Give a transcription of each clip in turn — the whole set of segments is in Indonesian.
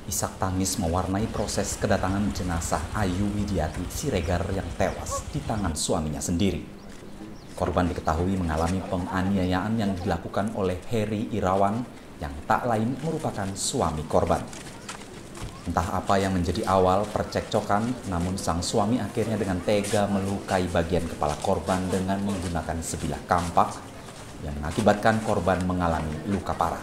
Isak tangis mewarnai proses kedatangan jenazah Ayu Widiati Siregar yang tewas di tangan suaminya sendiri. Korban diketahui mengalami penganiayaan yang dilakukan oleh Heri Irawan yang tak lain merupakan suami korban. Entah apa yang menjadi awal percekcokan, namun sang suami akhirnya dengan tega melukai bagian kepala korban dengan menggunakan sebilah kampak yang mengakibatkan korban mengalami luka parah.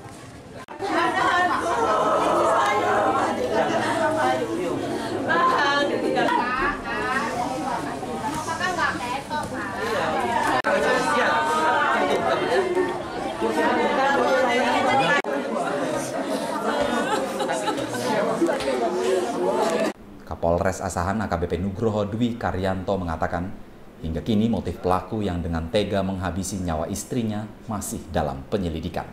Kapolres Asahan AKBP Nugroho Dwi Karyanto mengatakan, hingga kini motif pelaku yang dengan tega menghabisi nyawa istrinya masih dalam penyelidikan.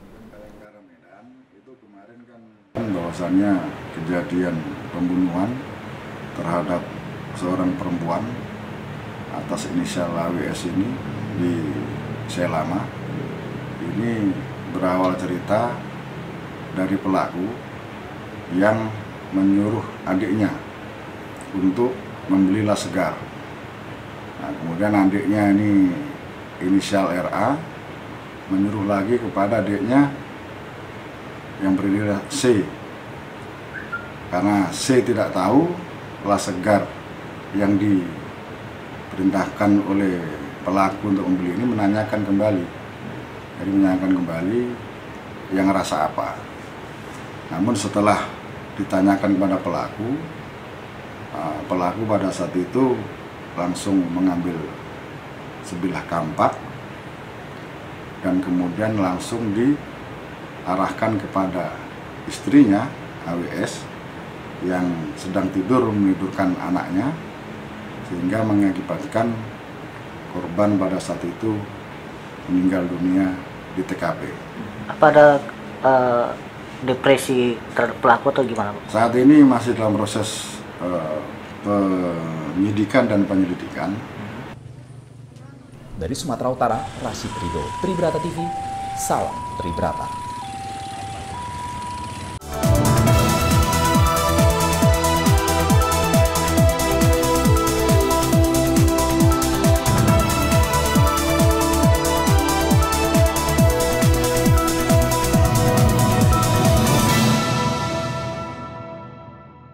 Bahwasannya kejadian pembunuhan terhadap seorang perempuan atas inisial AWS ini di Selama ini berawal cerita dari pelaku yang menyuruh adiknya untuk membeli las segar. Nah, kemudian adiknya ini inisial RA menyuruh lagi kepada adiknya yang berinisial C, karena C tidak tahu las segar yang diperintahkan oleh pelaku untuk membeli ini menanyakan kembali. Jadi menanyakan kembali yang ngerasa apa. Namun setelah ditanyakan kepada pelaku pada saat itu langsung mengambil sebilah kampak dan kemudian langsung diarahkan kepada istrinya AWS yang sedang tidur menidurkan anaknya, sehingga mengakibatkan korban pada saat itu meninggal dunia di TKP. Apa ada depresi terhadap pelaku atau gimana? Saat ini masih dalam proses penyidikan dan penyelidikan. Dari Sumatera Utara, Rashid Ridho, Tribrata TV, salam Tribrata.